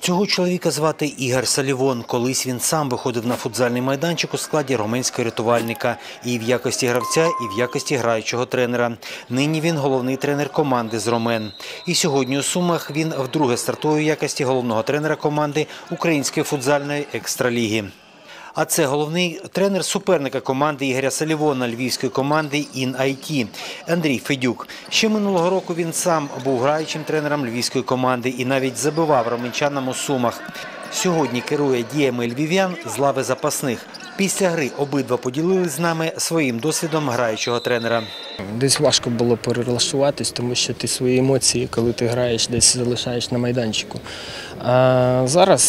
Цього чоловіка звати Ігор Салівон. Колись він сам виходив на футзальний майданчик у складі роменського рятувальника. І в якості гравця, і в якості граючого тренера. Нині він головний тренер команди з Ромен. І сьогодні у Сумах він вдруге стартує у якості головного тренера команди Української футзальної екстраліги. А це головний тренер суперника команди Ігоря Салівона, львівської команди «Ін-Ай-Ті» Андрій Федюк. Ще минулого року він сам був граючим тренером львівської команди і навіть забивав роменчанам у Сумах. Сьогодні керує діями львів'ян з лави запасних. Після гри обидва поділились з нами своїм досвідом граючого тренера. Десь важко було перелаштуватись, тому що ти свої емоції, коли ти граєш, десь залишаєш на майданчику. А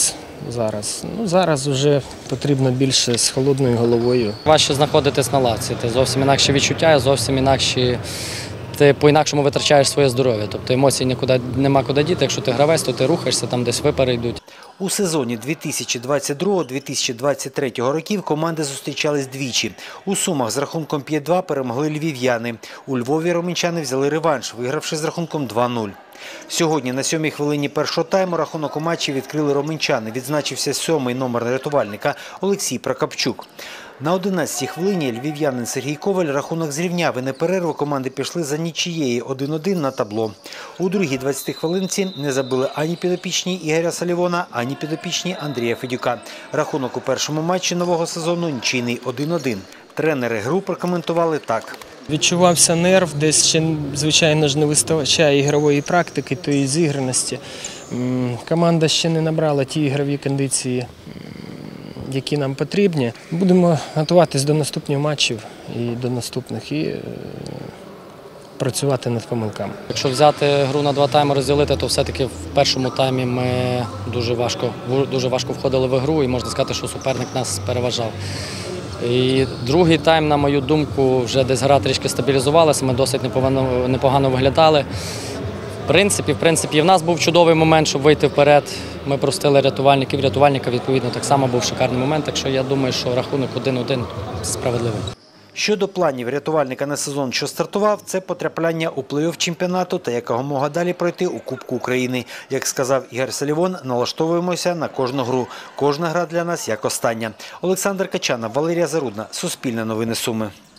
зараз вже потрібно більше з холодною головою. Важче знаходитись на лавці, ти зовсім інакше відчуття, зовсім інакше, ти по-інакшому витрачаєш своє здоров'я. Тобто емоцій нема куди діти, якщо ти гравець, то ти рухаєшся, там десь випари йдуть. У сезоні 2022-2023 років команди зустрічались двічі. У Сумах з рахунком 5-2 перемогли львів'яни. У Львові роменчани взяли реванш, вигравши з рахунком 2-0. Сьогодні на 7-й хвилині першого тайму рахунок у матчі відкрили роменчани. Відзначився 7-й номер рятувальника Олексій Прокопчук. На 11-й хвилині львів'янин Сергій Коваль рахунок зрівняв і на перерву команди пішли за нічиєю 1-1 на табло. У другій 20-й хвилинці не забили ані підопічні Ігоря Салівона, ані підопічні Андрія Федюка. Рахунок у першому матчі нового сезону нічийний 1-1. Тренери гру прокоментували так. Відчувався нерв, десь ще, звичайно ж, не вистачає ігрової практики, тої зіграності. Команда ще не набрала ті ігрові кондиції, які нам потрібні. Будемо готуватись до наступних матчів і до наступних і працювати над помилками. Якщо взяти гру на 2 тайми, розділити, то все-таки в першому таймі ми дуже важко входили в гру і можна сказати, що суперник нас переважав. І другий тайм, на мою думку, вже десь гра трішки стабілізувалася, ми досить непогано виглядали. В принципі, в нас був чудовий момент, щоб вийти вперед. Ми простили рятувальників, рятувальника, відповідно, так само був шикарний момент, так що я думаю, що рахунок 1-1 справедливий. Щодо планів рятувальника на сезон, що стартував, це потрапляння у плей-офф чемпіонату та якомога далі пройти у Кубку України. Як сказав Ігор Салівон, налаштовуємося на кожну гру. Кожна гра для нас як остання. Олександр Качанов, Валерія Зарудна, Суспільне новини Суми.